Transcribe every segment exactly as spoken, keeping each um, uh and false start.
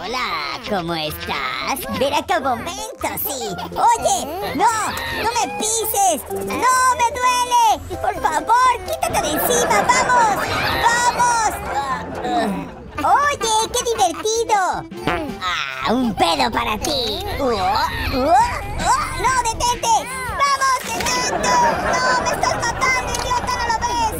Hola, ¿cómo estás? Ven acá un momento, sí. Oye, no, no me pises. No, me duele. Por favor, quítate de encima, vamos. Vamos. Uh, uh. Oye, qué divertido. Ah, un pedo para ti. Uh, uh, uh. No, detente. Vamos, detente. No, me estás matando, idiota, ¿no lo ves?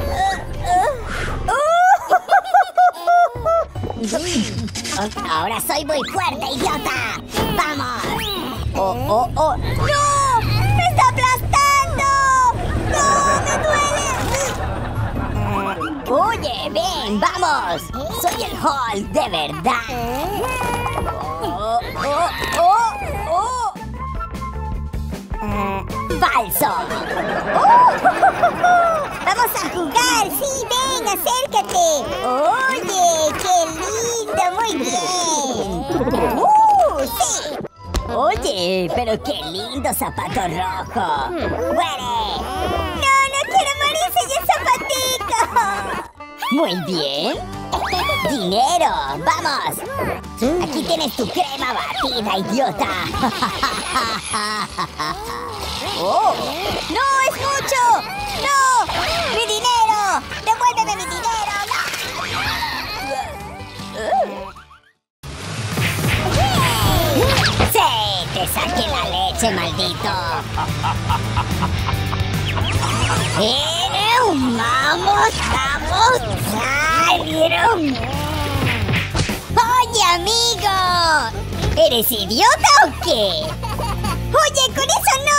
Uh, uh. Uh. Ahora soy muy fuerte, idiota. ¡Vamos! ¡Oh, oh, oh! ¡No! ¡Me está aplastando! ¡No! ¡Me duele! Oye, ven, vamos. Soy el Hulk, de verdad. ¡Oh, oh, oh, oh! ¡Falso! ¡Oh! ¡Vamos a jugar! ¡Sí, ven, acércate! ¡Oye, qué lindo! ¡Muy bien! ¡Uh, sí! Oye, pero qué lindo zapato rojo. ¡Muere! ¡No, no quiero morirse ya el zapatico! Muy bien. ¡Dinero! ¡Vamos! Aquí tienes tu crema batida, idiota. ¡Oh! ¡No, es mucho! ¡No! ¡Mi dinero! ¡Devuélveme mi dinero! ¡No! ¡Sí! ¡Te saqué la leche, maldito! ¡Pero! ¡Vamos! ¡Vamos! ¡Salieron! ¡Oye, amigo! ¿Eres idiota o qué? ¡Oye, con eso no!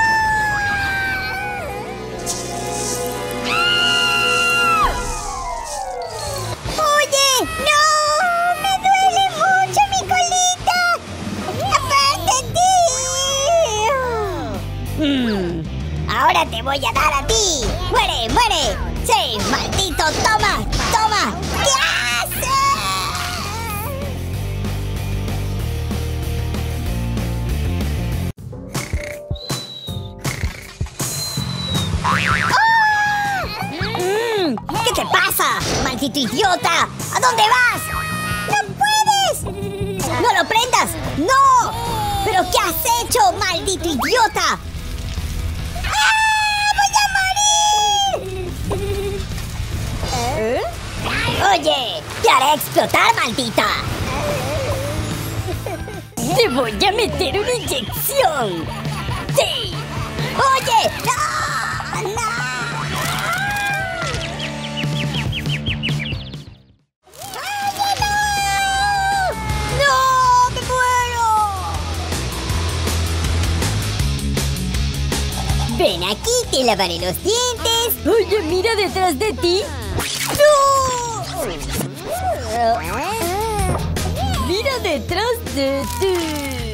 ¡Oye, no! ¡Me duele mucho mi colita! ¡Apártate! Mm, ahora te voy a dar a ti. ¡Muere, muere! ¡Sí, maldito! ¡Toma, toma! ¿Qué haces? ¿Qué te pasa, maldito idiota? ¿A dónde vas? ¡No puedes! ¡No lo prendas! ¡No! ¿Pero qué has hecho, maldito idiota? ¡Ah! ¡Voy a morir! ¿Eh? Oye, te haré explotar, maldita. Te voy a meter una inyección. ¡Sí! ¡Oye! ¡No! ¡No! Ven aquí, te lavaré los dientes. Oye, mira detrás de ti. ¡No! Mira detrás de ti.